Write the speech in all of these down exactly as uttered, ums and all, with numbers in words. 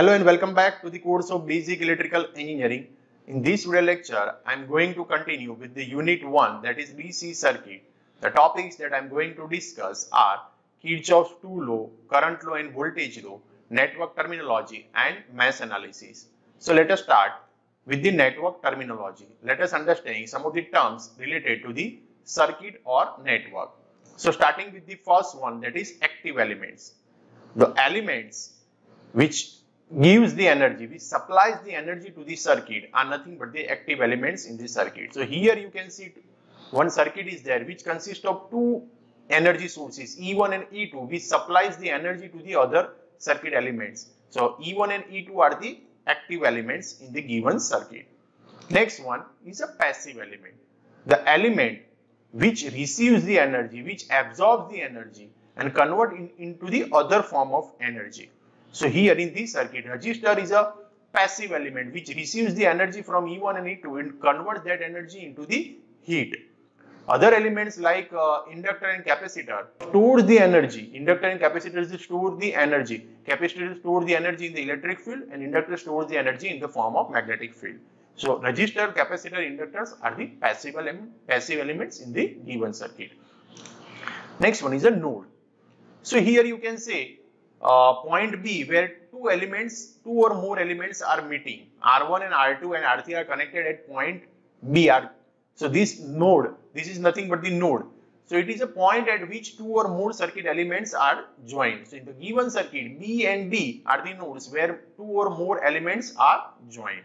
Hello and welcome back to the course of Basic Electrical Engineering. In this video lecture, I am going to continue with the unit one, that is D C circuit. The topics that I am going to discuss are Kirchhoff's two law, current law and voltage law, network terminology and mesh analysis. So let us start with the network terminology. Let us understand some of the terms related to the circuit or network. So starting with the first one, that is active elements. The elements which gives the energy, which supplies the energy to the circuit are nothing but the active elements in the circuit. So here you can see one circuit is there which consists of two energy sources, E one and E two, which supplies the energy to the other circuit elements. So E one and E two are the active elements in the given circuit. Next one is a passive element. The element which receives the energy, which absorbs the energy and convert in, into the other form of energy. So here in this circuit, resistor is a passive element which receives the energy from E one and E two and converts that energy into the heat. Other elements like uh, inductor and capacitor store the energy. Inductor and capacitor store the energy. Capacitor store the energy in the electric field and inductor stores the energy in the form of magnetic field. So resistor, capacitor, inductors are the passive, element, passive elements in the given circuit. Next one is a node. So here you can say Uh, point B where two elements, two or more elements are meeting. R one and R two and R three are connected at point B. So this node, this is nothing but the node. So it is a point at which two or more circuit elements are joined. So in the given circuit, B and D are the nodes where two or more elements are joined.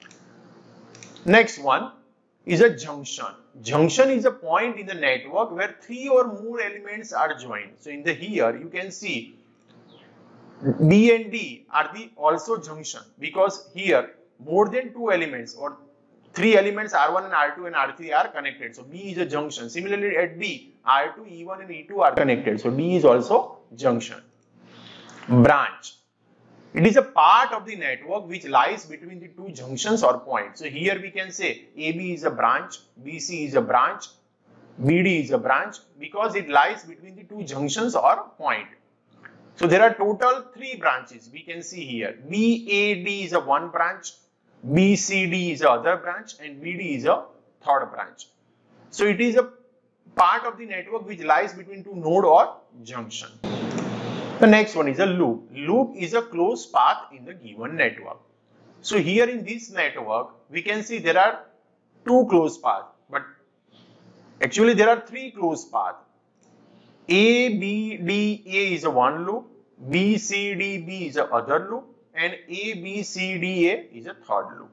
Next one is a junction. Junction is a point in the network where three or more elements are joined. So in the here you can see B and D are the also junction because here more than two elements or three elements R one and R two and R three are connected. So B is a junction. Similarly at D, R two, E one and E two are connected. So D is also junction. Branch. It is a part of the network which lies between the two junctions or points. So here we can say A B is a branch, B C is a branch, B D is a branch because it lies between the two junctions or point. So there are total three branches we can see here. B A D is a one branch, B C D is a other branch and B D is a third branch. So it is a part of the network which lies between two node or junction. The next one is a loop. Loop is a closed path in the given network. So here in this network we can see there are two closed paths, but actually there are three closed paths. A, B, D, A is a one loop, B, C, D, B is a other loop and A, B, C, D, A is a third loop.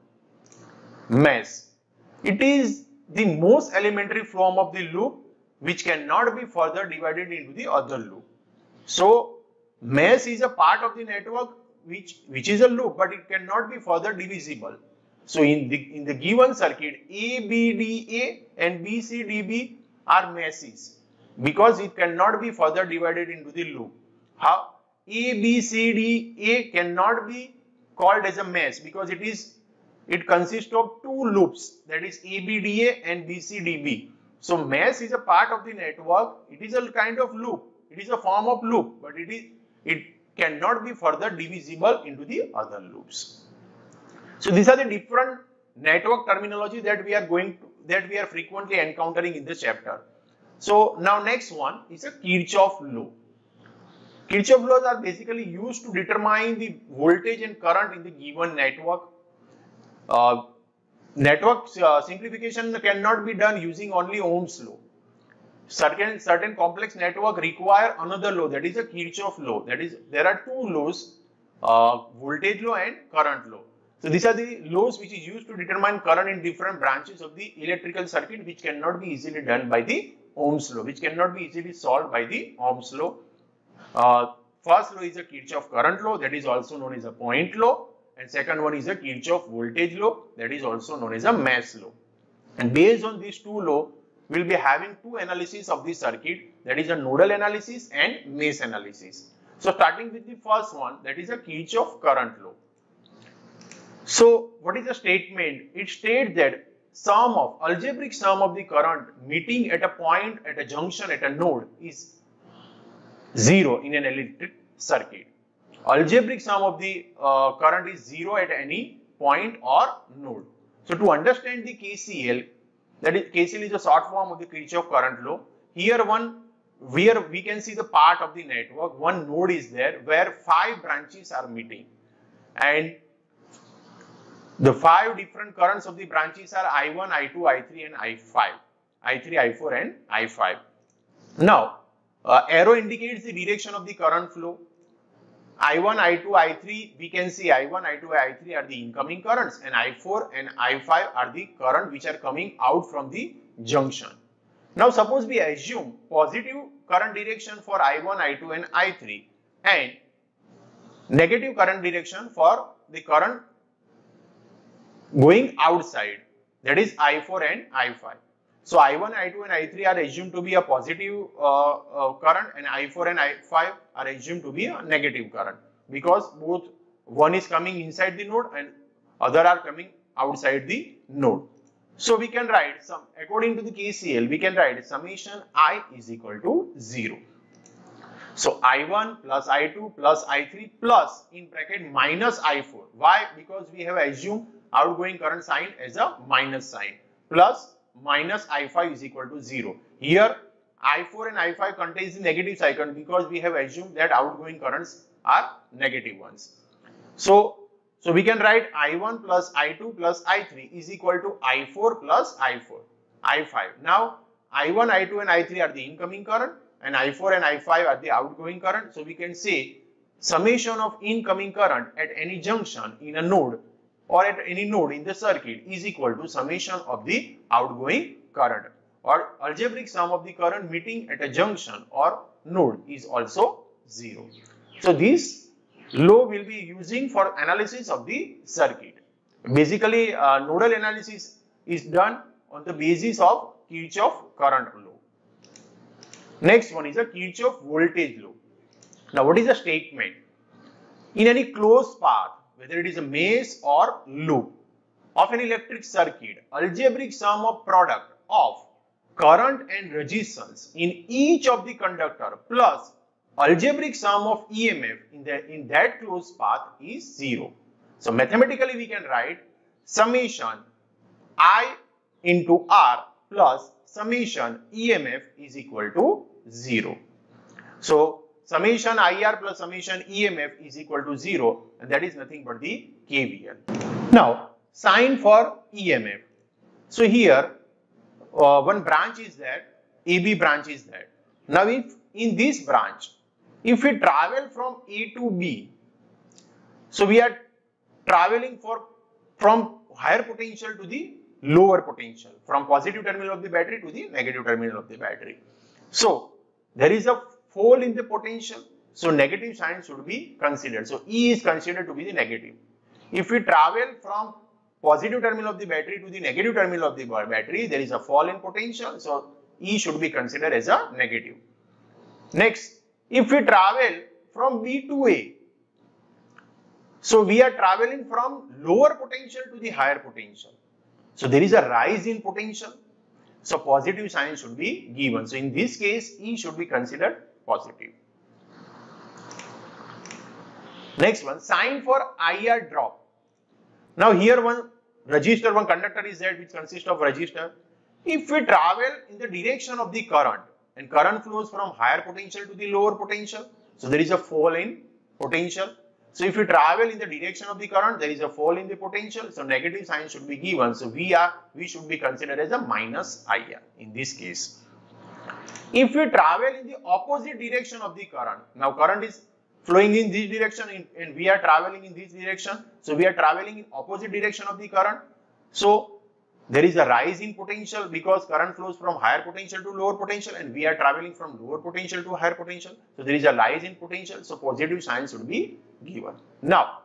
Mesh. It is the most elementary form of the loop which cannot be further divided into the other loop. So mesh is a part of the network which, which is a loop but it cannot be further divisible. So in the, in the given circuit, A, B, D, A and B, C, D, B are meshes, because it cannot be further divided into the loop. How? A, B, C, D, A cannot be called as a mesh because it is it consists of two loops, that is A, B, D, A and B, C, D, B. So mesh is a part of the network. It is a kind of loop. It is a form of loop, but it is it cannot be further divisible into the other loops. So these are the different network terminology that we are going to, that we are frequently encountering in this chapter. So now next one is a Kirchhoff law. Kirchhoff laws are basically used to determine the voltage and current in the given network. Uh, network uh, simplification cannot be done using only Ohm's law. Certain, certain complex network require another law, that is a Kirchhoff law. That is, there are two laws, uh, voltage law and current law. So these are the laws which is used to determine current in different branches of the electrical circuit, which cannot be easily done by the Ohm's law, which cannot be easily solved by the Ohm's law. Uh, first law is a Kirchhoff current law, that is also known as a point law, and second one is a Kirchhoff voltage law, that is also known as a mesh law. And based on these two laws, we will be having two analyses of the circuit, that is a nodal analysis and mesh analysis. So starting with the first one, that is a Kirchhoff current law. So what is the statement? It states that sum of algebraic sum of the current meeting at a point, at a junction, at a node is zero in an electric circuit. algebraic sum of the uh, current is zero at any point or node. So to understand the K C L, that is K C L is a short form of the Kirchhoff current law. Here one, where we can see the part of the network, one node is there where five branches are meeting, and the five different currents of the branches are I one, I two, I three and I five. I three, I four and I five. Now, uh, arrow indicates the direction of the current flow. I one, I two, I three, we can see I one, I two, I three are the incoming currents, and I four and I five are the current which are coming out from the junction. Now suppose we assume positive current direction for I one, I two and I three and negative current direction for the current going outside, that is I four and I five. So I one, I two and I three are assumed to be a positive uh, uh, current, and I four and I five are assumed to be a negative current, because both one is coming inside the node and other are coming outside the node. So we can write some, according to the K C L, we can write summation I is equal to zero. So I one plus I two plus I three plus in bracket minus I four. Why? Because we have assumed outgoing current sign as a minus sign, plus minus I five is equal to zero. Here I four and I five contains the negative sign because we have assumed that outgoing currents are negative ones. So, so we can write I one plus I two plus I three is equal to I four plus I four, I five. Now I one, I two and I three are the incoming current and I four and I five are the outgoing current. So we can say summation of incoming current at any junction in a node or at any node in the circuit is equal to summation of the outgoing current, or algebraic sum of the current meeting at a junction or node is also zero. So this law will be using for analysis of the circuit. Basically, uh, nodal analysis is done on the basis of Kirchhoff current law. Next one is a Kirchhoff voltage law. Now what is the statement? In any closed path, whether it is a maze or loop of an electric circuit, algebraic sum of product of current and resistance in each of the conductor plus algebraic sum of E M F in, the, in that closed path is zero. So mathematically we can write summation I into R plus summation E M F is equal to zero. So summation I R plus summation E M F is equal to zero, and that is nothing but the K V L. Now sign for E M F. So here uh, one branch is there, A B branch is there. Now if in this branch, if we travel from A to B, so we are traveling for from higher potential to the lower potential, from positive terminal of the battery to the negative terminal of the battery. So there is a fall in the potential, so negative sign should be considered. So E is considered to be the negative. If we travel from positive terminal of the battery to the negative terminal of the battery, there is a fall in potential, so E should be considered as a negative. Next, if we travel from B to A, so we are traveling from lower potential to the higher potential. So there is a rise in potential, so positive sign should be given. So in this case, E should be considered positive. Next one, sign for I R drop. Now here one resistor, one conductor is there which consists of resistor. If we travel in the direction of the current, and current flows from higher potential to the lower potential, so there is a fall in potential. So if we travel in the direction of the current, there is a fall in the potential, so negative sign should be given. So we are we should be considered as a minus I R in this case. If we travel in the opposite direction of the current, now current is flowing in this direction and we are traveling in this direction, so we are traveling in opposite direction of the current. So there is a rise in potential because current flows from higher potential to lower potential, and we are traveling from lower potential to higher potential. So there is a rise in potential, so positive sign should be given. Now,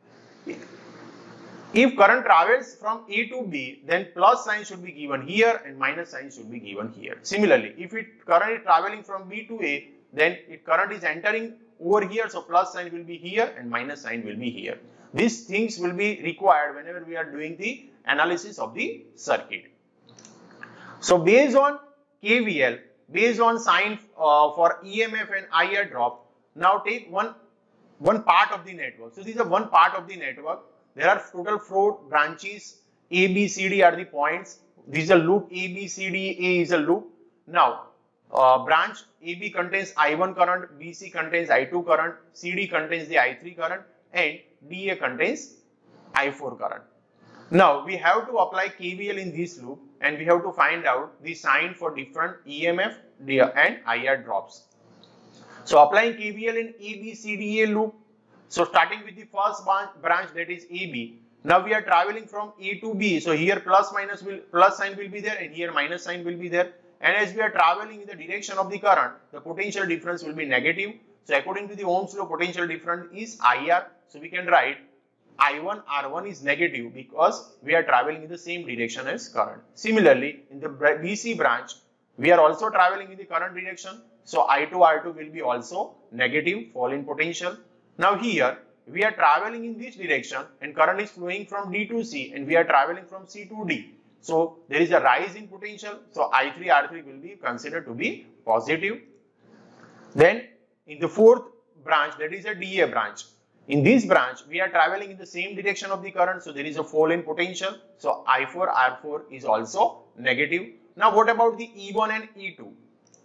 if current travels from A to B, then plus sign should be given here and minus sign should be given here. Similarly, if it current is traveling from B to A, then it current is entering over here, so plus sign will be here and minus sign will be here. These things will be required whenever we are doing the analysis of the circuit. So based on K V L, based on sign uh, for E M F and I R drop, now take one one part of the network. So this is a one part of the network. There are total four branches. A, B, C, D are the points. This is a loop. A, B, C, D, A is a loop. Now, uh, branch A B contains I one current, B C contains I two current, C D contains the I three current, and D A contains I four current. Now, we have to apply K V L in this loop, and we have to find out the sign for different E M F and I R drops. So, applying K V L in A B C D A loop. So, starting with the first branch, that is A B. Now we are traveling from A to B. So here plus minus will plus sign will be there, and here minus sign will be there. And as we are traveling in the direction of the current, the potential difference will be negative. So according to the Ohm's law, potential difference is I R. So we can write I one R one is negative because we are traveling in the same direction as current. Similarly, in the B C branch, we are also traveling in the current direction. So I two R two will be also negative, fall in potential. Now here, we are traveling in this direction and current is flowing from D to C, and we are traveling from C to D. So there is a rise in potential. So I three R three will be considered to be positive. Then in the fourth branch, that is a D A branch. In this branch, we are traveling in the same direction of the current. So there is a fall in potential. So I four R four is also negative. Now what about the E one and E two?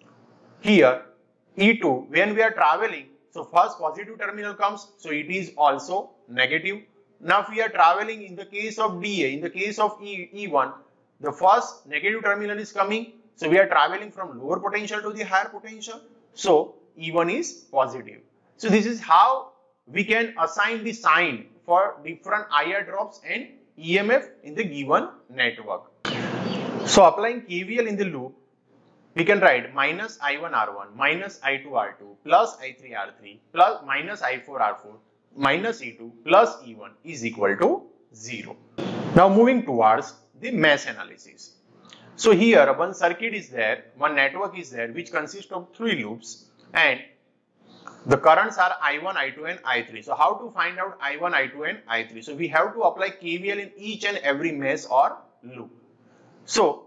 Here E two, when we are traveling, so first positive terminal comes, so it is also negative. Now if we are traveling in the case of D A, in the case of E, E1, the first negative terminal is coming, so we are traveling from lower potential to the higher potential, so E one is positive. So this is how we can assign the sign for different I R drops and E M F in the given network. So applying K V L in the loop, we can write minus I one R one minus I two R two plus I three R three plus minus I four R four minus E two plus E one is equal to zero. Now moving towards the mesh analysis. So here one circuit is there, one network is there which consists of three loops, and the currents are I one, I two and I three. So how to find out I one, I two and I three? So we have to apply K V L in each and every mesh or loop. So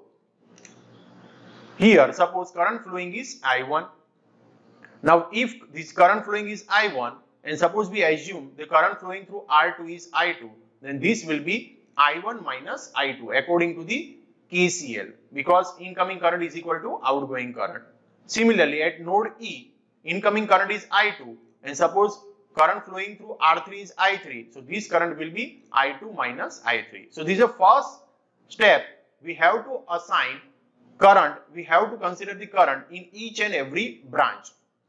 here, suppose current flowing is I one. Now, if this current flowing is I one, and suppose we assume the current flowing through R two is I two, then this will be I one minus I two according to the K C L, because incoming current is equal to outgoing current. Similarly, at node E, incoming current is I two, and suppose current flowing through R three is I three, so this current will be I two minus I three. So this is the first step. We have to assign current, we have to consider the current in each and every branch.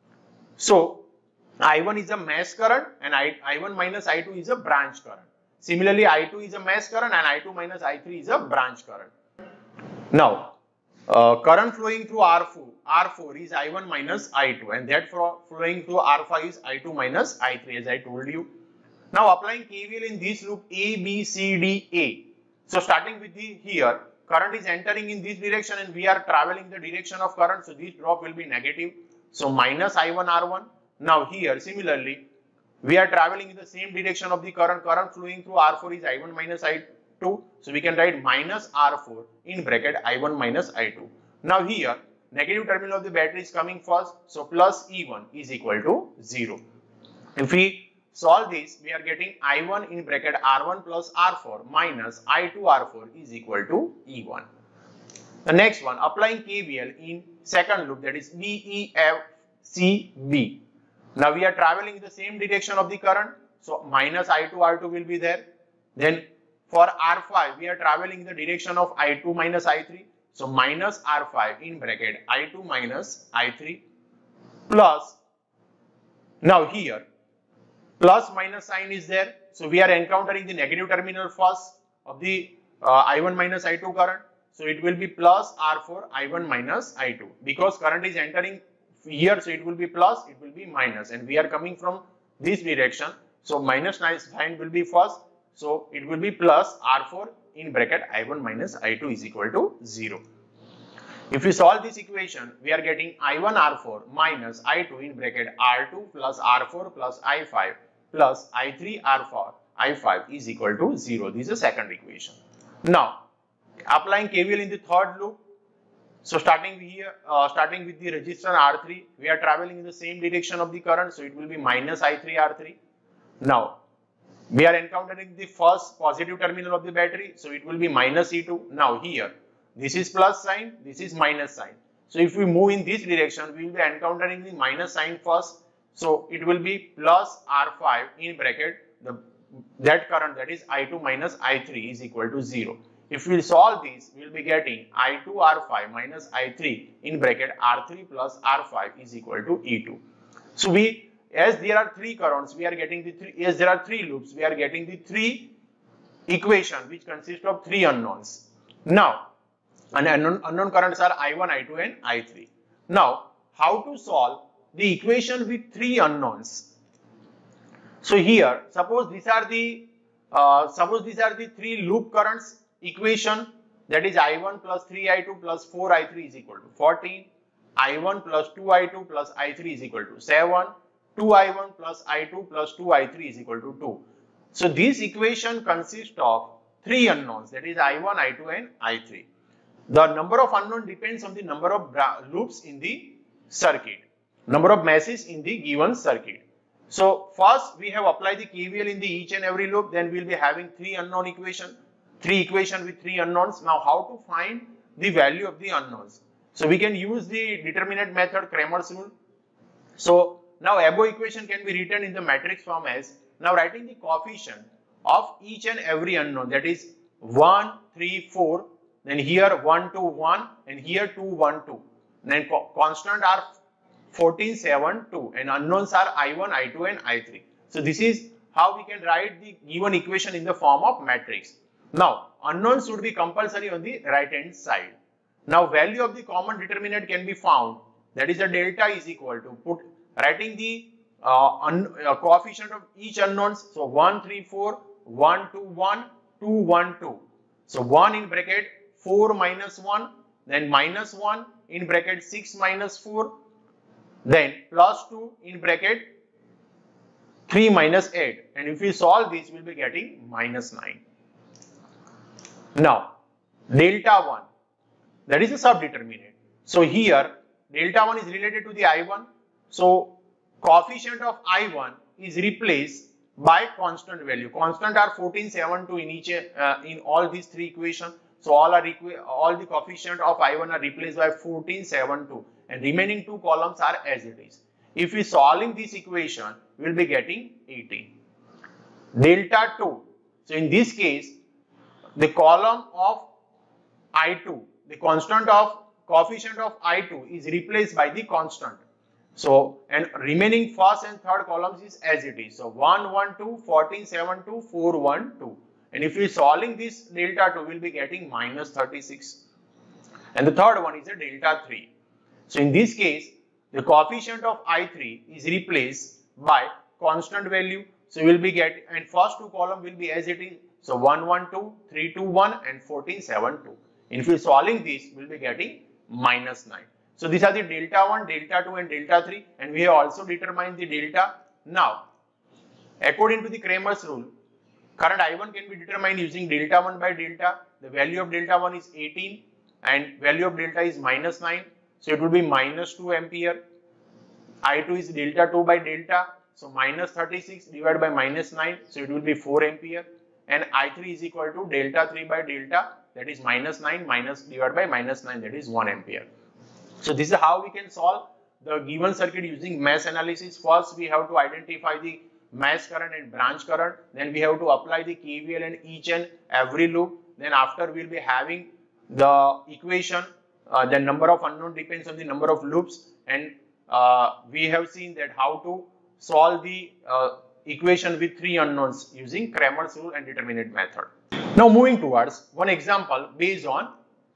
So I one is a mesh current and I, I1 minus I two is a branch current. Similarly, I two is a mesh current and I two minus I three is a branch current. Now, uh, current flowing through R four, R four is I one minus I two, and that flowing through R five is I two minus I three, as I told you. Now applying K V L in this loop A, B, C, D, A. So starting with the here, current is entering in this direction and we are traveling the direction of current, so this drop will be negative. So minus I one R one. Now here similarly, we are traveling in the same direction of the current, current flowing through R four is I one minus I two. So we can write minus R four in bracket I one minus I two. Now here, negative terminal of the battery is coming first, so plus E one is equal to zero. If we solve this, we are getting I one in bracket R one plus R four minus I two R four is equal to E one. The next one, applying K V L in second loop, that is B, E, F, C, B. Now we are traveling in the same direction of the current, so minus I two R two will be there. Then for R five, we are traveling in the direction of I two minus I three, so minus R five in bracket I two minus I three plus, now here plus minus sign is there, so we are encountering the negative terminal first of the uh, I one minus I two current, so it will be plus R four I one minus I two, because current is entering here, so it will be plus, it will be minus, and we are coming from this direction, so minus sign will be first, so it will be plus R four in bracket I one minus I two is equal to zero. If we solve this equation, we are getting I one R four minus I two in bracket R two plus R four plus I five plus I three R four I five is equal to zero. This is the second equation. Now, applying K V L in the third loop, So starting here, uh, starting with the resistor R three, we are traveling in the same direction of the current, so it will be minus I three R three. Now we are encountering the first positive terminal of the battery, so it will be minus E two. Now here, this is plus sign, this is minus sign. So if we move in this direction, we will be encountering the minus sign first. So it will be plus R five in bracket, the that current, that is I two minus I three, is equal to zero. If we solve this, we will be getting I two R five minus I three in bracket R three plus R five is equal to E two. So we, as there are three currents, we are getting the three, as there are three loops, we are getting the three equation which consist of three unknowns. Now, and unknown, unknown currents are I one, I two and I three. Now, how to solve the equation with three unknowns? So here, suppose these are the uh, suppose these are the three loop currents equation, that is I one plus three I two plus four I three is equal to fourteen, I one plus two I two plus I three is equal to seven, two I one plus I two plus two I three is equal to two. So this equation consists of three unknowns, that is I one, I two and I three. The number of unknown depends on the number of loops in the circuit, number of meshes in the given circuit. So first we have applied the K V L in the each and every loop, then we will be having three unknown equation, three equation with three unknowns. Now how to find the value of the unknowns? So we can use the determinant method, Cramer's rule. So now above equation can be written in the matrix form as, now writing the coefficient of each and every unknown, that is one, three, four, then here one, two, one, and here two, one, two. Then co constant are fourteen, seven, two, and unknowns are I one, I two and I three. So this is how we can write the given equation in the form of matrix. Now unknowns should be compulsory on the right hand side. Now value of the common determinant can be found, that is the delta is equal to, put writing the uh, un, uh, coefficient of each unknowns. So one, three, four, one, two, one, two, one, two. So one in bracket four minus one, then minus one in bracket six minus four, then plus two in bracket three minus eight, and if we solve this, we will be getting minus nine. Now delta one, that is a subdeterminant. So here delta one is related to the I one. So coefficient of I one is replaced by constant value. Constant are fourteen, seven, two in each uh, in all these three equations. So all are all the coefficient of I one are replaced by fourteen, seven, two, and remaining two columns are as it is. If we solving this equation, we will be getting eighteen. Delta two. So in this case, the column of I two, the constant of coefficient of I two is replaced by the constant. So, and remaining first and third columns is as it is. So one, one, two, fourteen, seven, two, four, one, two. And if we solving this delta two, we will be getting minus thirty-six. And the third one is a delta three. So in this case, the coefficient of I three is replaced by constant value. So we will be getting, and first two column will be as it is. So one, one, two, three, two, one and fourteen, seven, two. And if we solving this, we will be getting minus nine. So these are the delta one, delta two and delta three, and we have also determined the delta. Now, according to the Cramer's rule, current I one can be determined using delta one by delta. The value of delta one is eighteen and value of delta is minus nine. So it will be minus two ampere. I two is delta two by delta. So minus thirty-six divided by minus nine. So it will be four ampere. And I three is equal to delta three by delta, that is minus nine minus divided by minus nine, that is one ampere. So this is how we can solve the given circuit using mesh analysis. First we have to identify the mesh current and branch current. Then we have to apply the K V L in each and every loop. Then after we will be having the equation. Uh, the number of unknown depends on the number of loops. And uh, we have seen that how to solve the uh, equation with three unknowns using Cramer's rule and determinant method. Now moving towards one example based on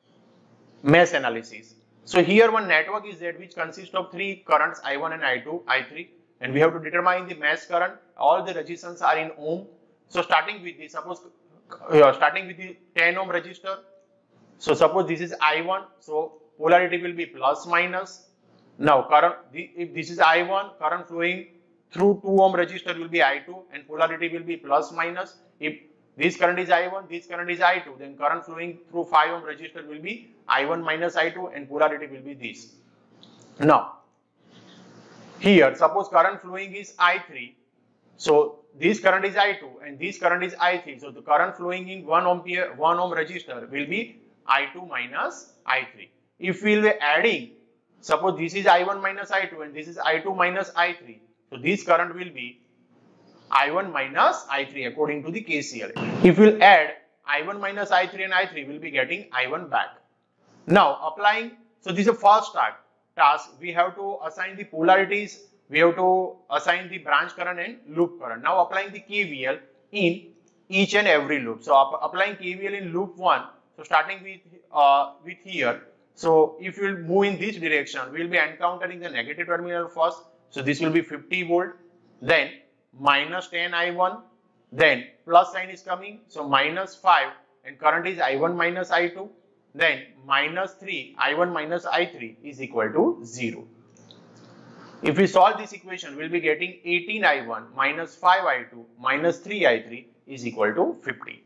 mesh analysis. So here one network is there which consists of three currents I one and I two, I three, and we have to determine the mesh current. All the resistance are in ohm. So starting with the suppose uh, starting with the ten ohm resistor. So suppose this is I one, so polarity will be plus minus. Now current, if this is I one, current flowing through two ohm resistor will be I two and polarity will be plus minus. If this current is I one, this current is I two, then current flowing through five ohm resistor will be I one minus I two and polarity will be this. Now, here suppose current flowing is I three, so this current is I two and this current is I three, so the current flowing in one ampere, one ohm resistor will be I two minus I three. If we will be adding, suppose this is I one minus I two and this is I two minus I three, so this current will be I one minus I three according to the K C L. If we will add I one minus I three and I three, we will be getting I one back. Now applying, so this is a first task, we have to assign the polarities, we have to assign the branch current and loop current. Now applying the K V L in each and every loop. So applying K V L in loop one, so starting with, uh, with here, so if you will move in this direction, we will be encountering the negative terminal first, so this will be fifty volt, then minus ten I one, then plus sign is coming, so minus five and current is I one minus I two, then minus three I one minus I three is equal to zero. If we solve this equation, we will be getting eighteen I one minus five I two minus three I three is equal to fifty.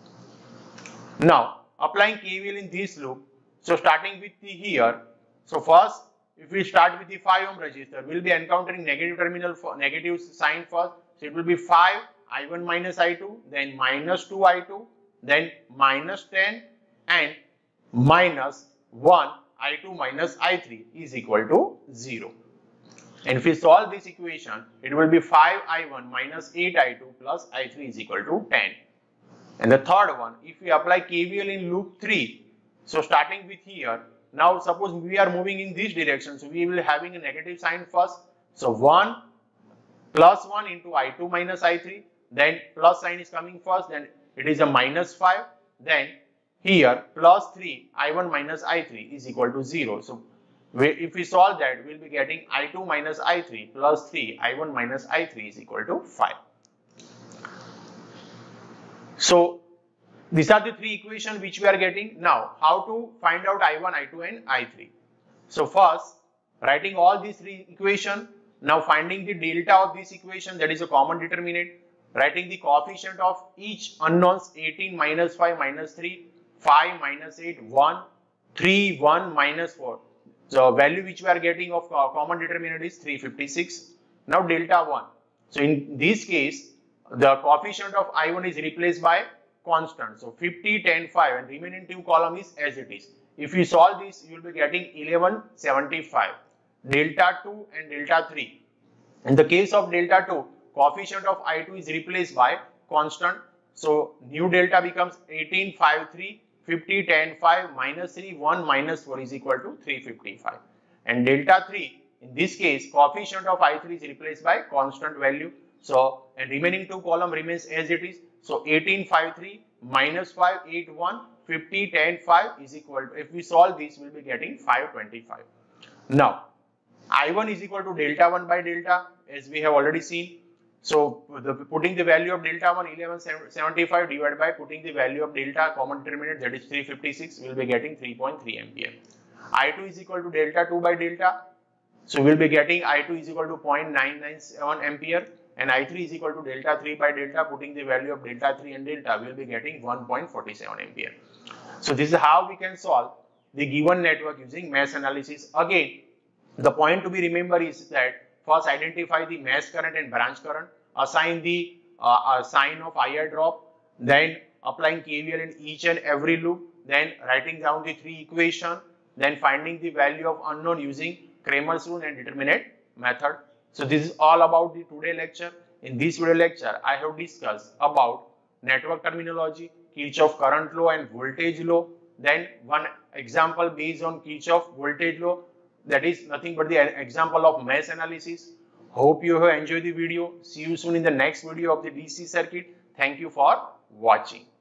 Now applying K V L in this loop, so starting with the here, so first if we start with the five ohm resistor, we will be encountering negative terminal, for negative sign first, so it will be five I one minus I two, then minus two I two, then minus ten and minus one I two minus I three is equal to zero. And if we solve this equation, it will be five I one minus eight I two plus I three is equal to ten. And the third one, if we apply K V L in loop three, so starting with here, now suppose we are moving in this direction, so we will be having a negative sign first, so one plus one into I two minus I three, then plus sign is coming first, then it is a minus five, then here plus three I one minus I three is equal to zero. So we, if we solve that, we will be getting I two minus I three plus three I one minus I three is equal to five. So these are the three equations which we are getting. Now how to find out I one, I two and I three. So first, writing all these three equations, now finding the delta of this equation, that is a common determinant, writing the coefficient of each unknowns, eighteen minus five minus three, five minus eight, one, three, one minus four. So value which we are getting of uh, common determinant is three hundred fifty-six. Now delta one. So in this case, the coefficient of I one is replaced by constant. So fifty, ten, five and remaining two column is as it is. If you solve this, you will be getting eleven seventy-five. Delta two and delta three. In the case of delta two, coefficient of I two is replaced by constant. So new delta becomes eighteen, five, three, fifty, ten, five, minus three, one, minus four is equal to three hundred fifty-five. And delta three, in this case, coefficient of I three is replaced by constant value. So, and remaining two column remains as it is. So eighteen, five, three, minus five, eight, one, fifty, ten, five is equal to, if we solve this, we will be getting five hundred twenty-five. Now, I one is equal to delta one by delta, as we have already seen. So, the, putting the value of delta one, eleven seventy-five divided by putting the value of delta common determinant, that is three hundred fifty-six, we will be getting three point three ampere. I two is equal to delta two by delta. So, we will be getting I two is equal to zero point nine nine seven ampere. And I three is equal to delta three by delta, putting the value of delta three and delta, we will be getting one point four seven ampere. So this is how we can solve the given network using mesh analysis. Again, the point to be remembered is that first identify the mesh current and branch current, assign the uh, uh, sign of I R drop, then applying K V L in each and every loop, then writing down the three equations, then finding the value of unknown using Cramer's rule and determinant method. So this is all about the today lecture. In this video lecture, I have discussed about network terminology, Kirchhoff current law and voltage law. Then one example based on Kirchhoff voltage law, that is nothing but the example of mesh analysis. Hope you have enjoyed the video. See you soon in the next video of the D C circuit. Thank you for watching.